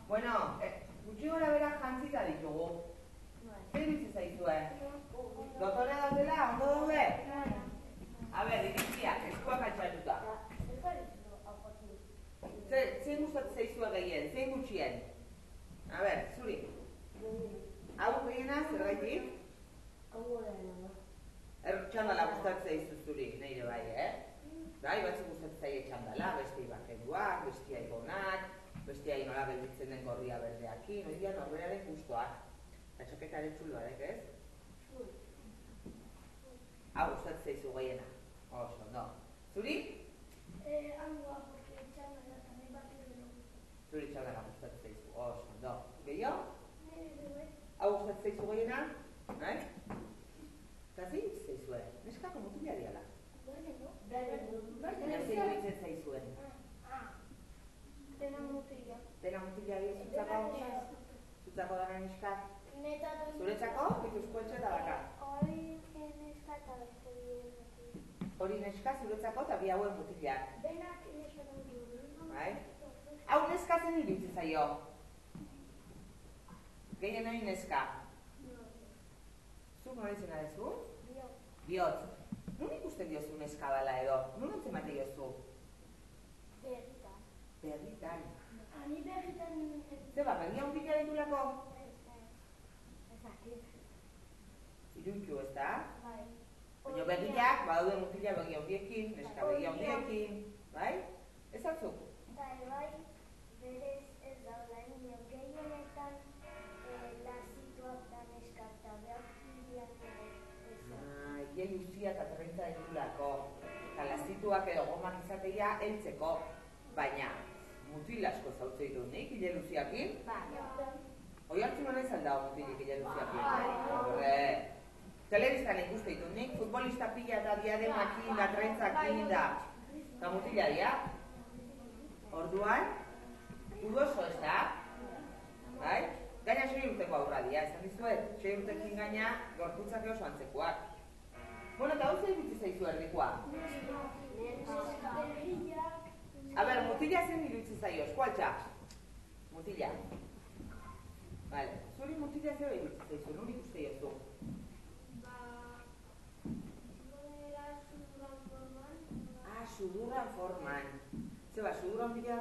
Bueno, gutxi gora bera jantzita ditugu. Zer iritsi zaizue? Dotore daudela, ondo daude? A ber, iritziak, eskuak altxatuta. Zein gustatzen zaizue gehien, zein gutxien? A ber, zuri. Hau gehiena, zergaitik? Txandala gustatzen zaizu zuri, nire bai, Bai, batzuk gustatzen zaie txandala, bestiai bakeduak, bestiai gonak, bestiai nola gelditzen den gorria berdeakin, hori norberaren gustoak. Eta txoketaren txuloarek, ez? Hau gustatzen zaizu gehiena. Oso, no. Zuri? Hangoa, porque txandala tamai bat edo. Zuri txandala gustatzen zaizu, oso, no. Gehiago? Hau gustatzen zaizu gehiena? Bai? Eta zein zaizue? Neskako mutila diala. Baina zein iruditzen zaizuen? Dena mutila. Dena mutila dira zutzako? Zutzako dara neskak? Zuretzako? Ikuzko etxe eta daka? Hori neska eta beste bide mutila. Hori neska zuretzako eta bi hauen mutilak. Benak neska dugu. Bai? Hau neska zen iruditzen zaio? Gehien hori neska? Zuk nori zena dezu? Biotz. Nun ikusten diozu neska bala edo? Nun entzemate diozu? Berritan. Berritan. Ani berritan... Zeba, begia mutila ditulako? Ezakit. Iruntxu, ez da? Bai. Baina begiak, badaude mutila begia hundiekin, neska begia hundiekin, bai? Ez atzuk? Eta bai, berez ez daula inio gehienetan lazituak da neska eta behar zilean Ile luzia eta terrentza ditulako. Eta lazituak edo gomak izateia heltzeko. Baina, mutil asko zautze ditu nik, ile luziakin? Bai. Hoi hartu nolez aldao mutilik ile luziakin? Horre. Telebiztan ikuste ditu nik, futbolista pila eta diademakin da, trentzakin da. Eta mutila dia. Orduan, udoso ez da? Bai? Gaina 6 urteko aurra dia, esan dizuet? 6 urtekin gaina gorputzak oso antzekoak. Bueno, eta hau zer iritsi zaizu erdikoa? A ber, mutila zen iritsi zaio, eskualtxa? Mutila. Vale, zuri mutila zer iritsi zaizu, nun ikuste jozu?